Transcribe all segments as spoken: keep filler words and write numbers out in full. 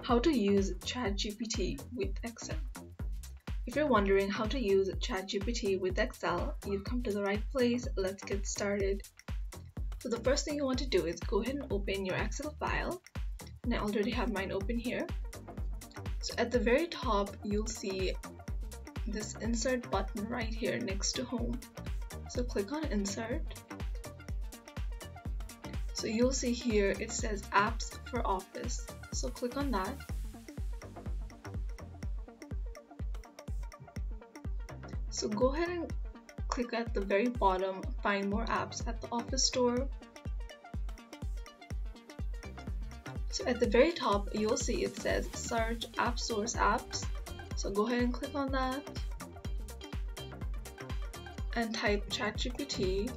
How to use ChatGPT with Excel. If you're wondering how to use ChatGPT with Excel, you've come to the right place. Let's get started. So the first thing you want to do is go ahead and open your Excel file, and I already have mine open here. So at the very top, you'll see this insert button right here next to home. So click on insert. So you'll see here it says apps for office. So click on that. So go ahead and click at the very bottom, find more apps at the office store. So at the very top, you'll see it says search app source apps. So go ahead and click on that and type ChatGPT.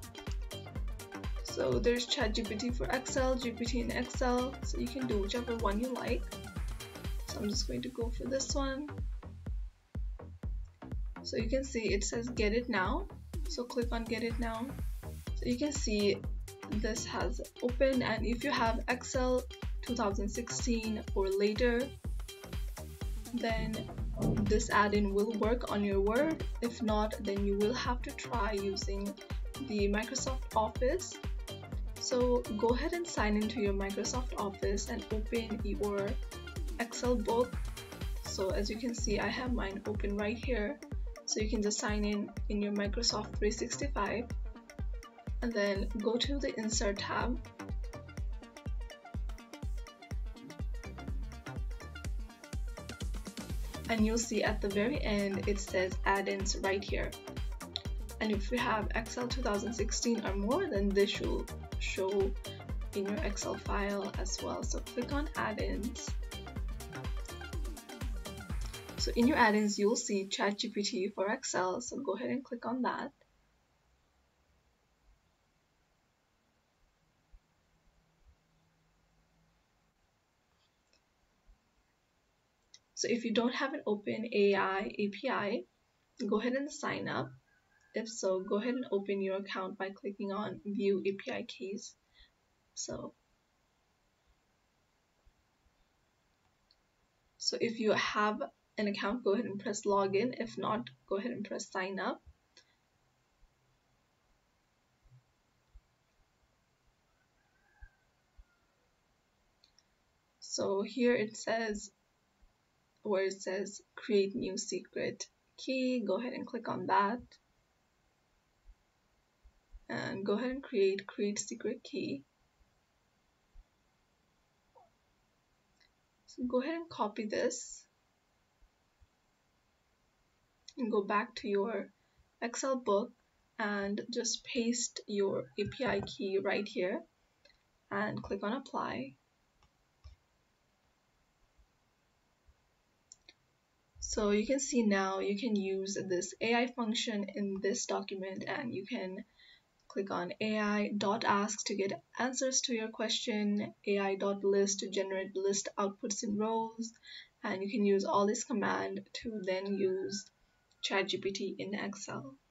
So there's ChatGPT for Excel, G P T in Excel, so you can do whichever one you like. So I'm just going to go for this one. So you can see it says get it now. So click on get it now. So you can see this has opened, and if you have Excel two thousand sixteen or later, then this add-in will work on your Word. If not, then you will have to try using the Microsoft Office. So go ahead and sign into your Microsoft Office and open your Excel book. So as you can see, I have mine open right here. So you can just sign in in your Microsoft three sixty-five and then go to the Insert tab. And you'll see at the very end it says add-ins right here. And if you have Excel two thousand sixteen or more, then this should show in your Excel file as well. So click on add-ins. So in your add-ins, you'll see ChatGPT for Excel. So go ahead and click on that. So if you don't have an open A I A P I, go ahead and sign up. If so, go ahead and open your account by clicking on View A P I Keys. So, so if you have an account, go ahead and press Login. If not, go ahead and press Sign Up. So here it says, where it says Create New Secret Key, go ahead and click on that. And go ahead and create create secret key. So go ahead and copy this and go back to your Excel book and just paste your A P I key right here and click on apply. So you can see now you can use this A I function in this document, and you can click on A I dot ask to get answers to your question, A I dot list to generate list outputs in rows, and you can use all this command to then use ChatGPT in Excel.